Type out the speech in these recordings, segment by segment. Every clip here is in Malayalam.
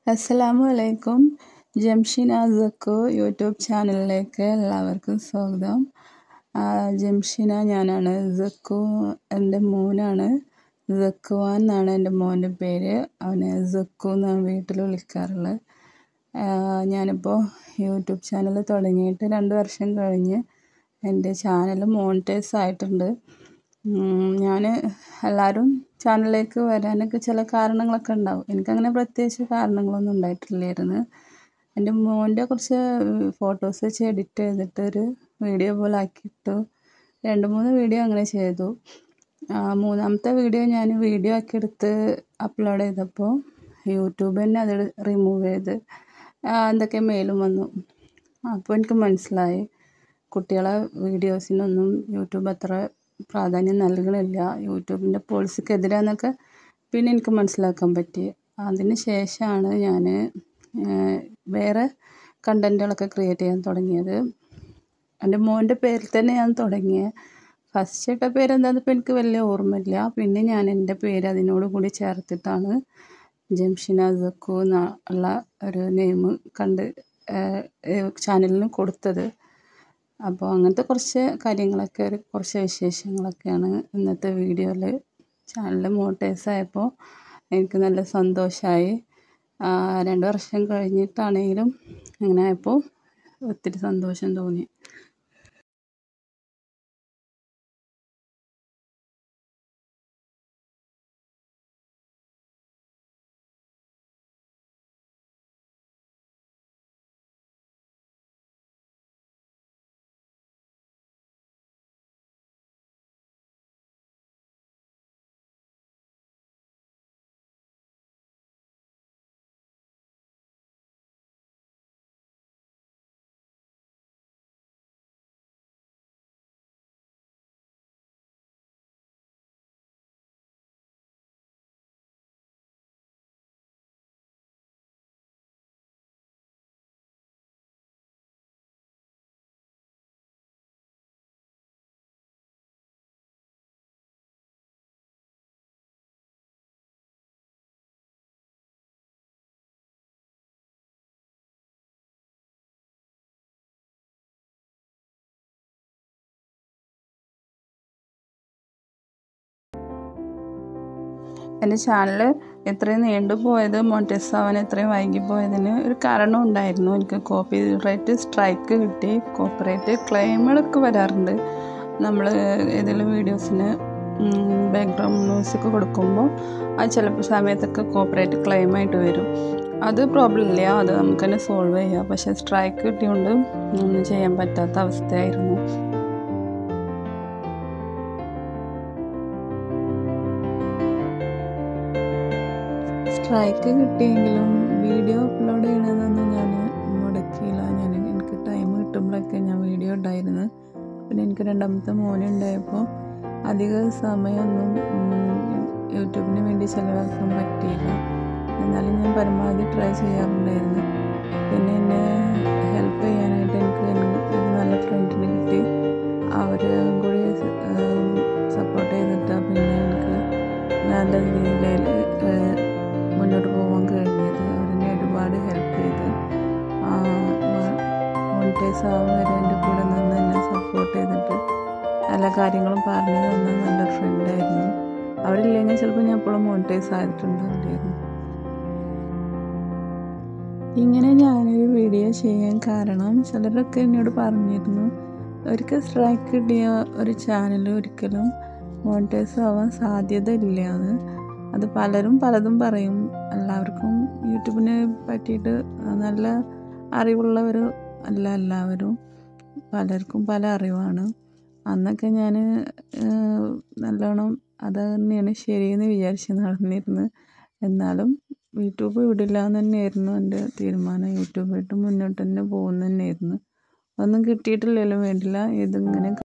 അസ്സലാമു അലൈക്കും. ജംഷിന സക്കു യൂട്യൂബ് ചാനലിലേക്ക് എല്ലാവർക്കും സ്വാഗതം. ജംഷിന ഞാനാണ്. സക്കു എൻ്റെ മോനാണ്. സക്കുവാൻ എന്നാണ് എൻ്റെ മോൻ്റെ പേര്. അവനെ സക്കു എന്നാണ് വീട്ടിൽ വിളിക്കാറുള്ളത്. ഞാനിപ്പോൾ യൂട്യൂബ് ചാനൽ തുടങ്ങിയിട്ട് 2 വർഷം കഴിഞ്ഞ് എൻ്റെ ചാനൽ മോണിറ്റൈസ് ആയിട്ടുണ്ട്. ഞാൻ എല്ലാവരും ചാനലിലേക്ക് വരാനൊക്കെ ചില കാരണങ്ങളൊക്കെ ഉണ്ടാവും. എനിക്കങ്ങനെ പ്രത്യേകിച്ച് കാരണങ്ങളൊന്നും ഉണ്ടായിട്ടില്ലായിരുന്നു. എൻ്റെ മോൻ്റെ കുറച്ച് ഫോട്ടോസ് വെച്ച് എഡിറ്റ് ചെയ്തിട്ട് ഒരു വീഡിയോ പോലെ ആക്കിയിട്ടു. 2-3 വീഡിയോ അങ്ങനെ ചെയ്തു. മൂന്നാമത്തെ വീഡിയോ ഞാൻ വീഡിയോ ആക്കിയെടുത്ത് അപ്ലോഡ് ചെയ്തപ്പോൾ യൂട്യൂബ് തന്നെ അത് റിമൂവ് ചെയ്ത് എന്തൊക്കെ മെയിലും വന്നു. അപ്പോൾ എനിക്ക് മനസ്സിലായി കുട്ടികളെ വീഡിയോസിനൊന്നും യൂട്യൂബ് അത്ര പ്രാധാന്യം നൽകണില്ല, യൂട്യൂബിൻ്റെ പോളിസിക്കെതിരാന്നൊക്കെ പിന്നെ എനിക്ക് മനസ്സിലാക്കാൻ പറ്റി. അതിന് ശേഷമാണ് ഞാൻ വേറെ കണ്ടൻറ്റുകളൊക്കെ ക്രിയേറ്റ് ചെയ്യാൻ തുടങ്ങിയത്. എൻ്റെ മോൻ്റെ പേരിൽ തന്നെ ഞാൻ തുടങ്ങിയത്. ഫസ്റ്റ് ഇട്ട പേരെന്താണെന്ന് ഇപ്പോൾ എനിക്ക് വലിയ ഓർമ്മയില്ല. പിന്നെ ഞാൻ എൻ്റെ പേര് അതിനോട് കൂടി ചേർത്തിട്ടാണ് ജംഷിന സക്കു എന്നുള്ള ഒരു നെയിം ചാനലിന് കൊടുത്തത്. അപ്പോൾ അങ്ങനത്തെ കുറച്ച് കാര്യങ്ങളൊക്കെ കുറച്ച് വിശേഷങ്ങളൊക്കെയാണ് ഇന്നത്തെ വീഡിയോയിൽ. ചാനൽ മോണിറ്റൈസ് ആയപ്പോൾ എനിക്ക് നല്ല സന്തോഷമായി. 2 വർഷം കഴിഞ്ഞിട്ടാണെങ്കിലും അങ്ങനെ ആയപ്പോൾ ഒത്തിരി സന്തോഷം തോന്നി. എൻ്റെ ചാനൽ ഇത്രയും നീണ്ടുപോയത്, മോണിറ്റൈസ് ആവാൻ ഇത്രയും വൈകിപ്പോയതിന് ഒരു കാരണം ഉണ്ടായിരുന്നു. എനിക്ക് കോപ്പിറൈറ്റ് സ്ട്രൈക്ക് കിട്ടി. കോപ്പിറൈറ്റ് ക്ലെയിമുകളൊക്കെ വരാറുണ്ട്. നമ്മൾ ഏതെങ്കിലും വീഡിയോസിന് ബാക്ക്ഗ്രൗണ്ട് മ്യൂസിക് കൊടുക്കുമ്പോൾ അത് ചിലപ്പോൾ സമയത്തൊക്കെ കോപ്പിറൈറ്റ് ക്ലെയിമായിട്ട് വരും. അത് പ്രോബ്ലം ഇല്ല, അത് നമുക്ക് തന്നെ സോൾവ് ചെയ്യാം. പക്ഷേ സ്ട്രൈക്ക് കിട്ടിയതുകൊണ്ട് ഒന്നും ചെയ്യാൻ പറ്റാത്ത അവസ്ഥയായിരുന്നു. സ്ട്രൈക്ക് കിട്ടിയെങ്കിലും വീഡിയോ അപ്ലോഡ് ചെയ്യണതൊന്നും ഞാൻ മുടക്കിയില്ല. എനിക്ക് ടൈം കിട്ടുമ്പോഴൊക്കെ ഞാൻ വീഡിയോ ഇടായിരുന്നു. പിന്നെ എനിക്ക് 2ാമത്തെ മോനുണ്ടായപ്പോൾ അധിക സമയമൊന്നും യൂട്യൂബിന് വേണ്ടി ചിലവാക്കാൻ പറ്റിയില്ല. എന്നാലും ഞാൻ പരമാവധി ട്രൈ ചെയ്യാറുണ്ടായിരുന്നു. പിന്നെ എന്നെ ഹെൽപ്പ് ചെയ്യാനായിട്ട് എനിക്ക് ഒരു നല്ല ഫ്രണ്ടിനെ കിട്ടി. അവരും കൂടി സപ്പോർട്ട് ചെയ്തിട്ടാണ് പിന്നെ എനിക്ക് നല്ല രീതിയിൽ മുന്നോട്ട് പോകാൻ കഴിഞ്ഞത്. അവരെന്നെ ഒരുപാട് ഹെൽപ്പ് ചെയ്ത് മോണിറ്റൈസ് ആവാൻ വരെ എൻ്റെ കൂടെ നിന്ന് എന്നെ സപ്പോർട്ട് ചെയ്തിട്ട് എല്ലാ കാര്യങ്ങളും പറഞ്ഞു തന്ന നല്ല ഫ്രണ്ടായിരുന്നു. അവരില്ലെങ്കിൽ ചിലപ്പോൾ ഞാൻ എപ്പോഴും മോണിറ്റൈസ് ആയിട്ടുണ്ടാവില്ലായിരുന്നു. ഇങ്ങനെ ഞാനൊരു വീഡിയോ ചെയ്യാൻ കാരണം ചിലരൊക്കെ എന്നോട് പറഞ്ഞിരുന്നു, ഒരിക്കൽ സ്ട്രൈക്ക് കിട്ടിയ ഒരു ചാനൽ ഒരിക്കലും മോണിറ്റൈസ് ആവാൻ സാധ്യത ഇല്ലയെന്ന്. അത് പലരും പലതും പറയും. എല്ലാവർക്കും യൂട്യൂബിനെ പറ്റിയിട്ട് നല്ല അറിവുള്ളവർ അല്ല എല്ലാവരും. പലർക്കും പല അറിവാണ്. അന്നൊക്കെ ഞാൻ നല്ലോണം അത് തന്നെയാണ് ശരിയെന്ന് വിചാരിച്ച് നടന്നിരുന്നു. എന്നാലും യൂട്യൂബ് വിടില്ല എന്ന് തന്നെയായിരുന്നു എൻ്റെ തീരുമാനം. യൂട്യൂബായിട്ട് മുന്നോട്ട് തന്നെ പോകുന്നു തന്നെയായിരുന്നു. ഒന്നും കിട്ടിയിട്ടില്ലല്ലോ വേണ്ടില്ല, ഇതിങ്ങനെ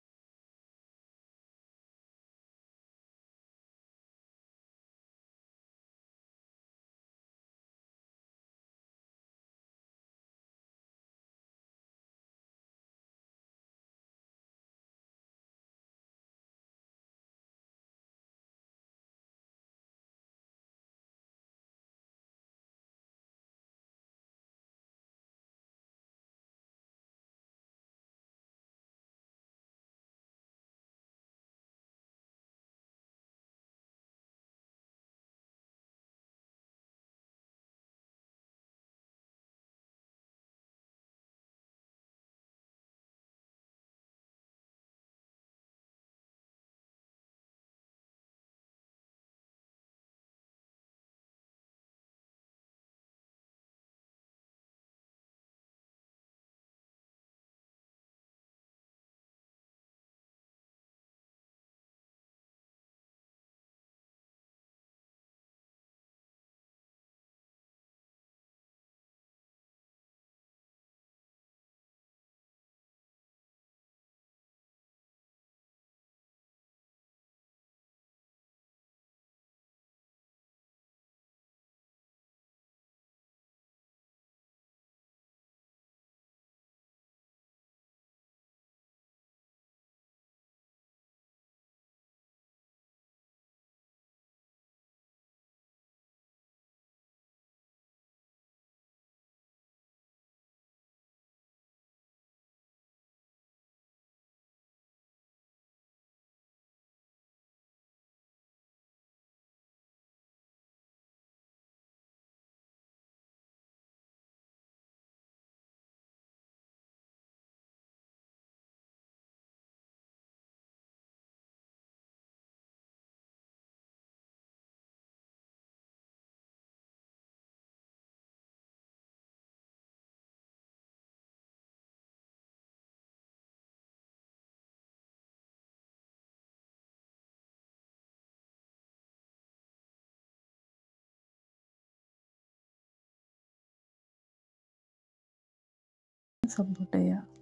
സപ്പോർട്ട് ചെയ്യുക.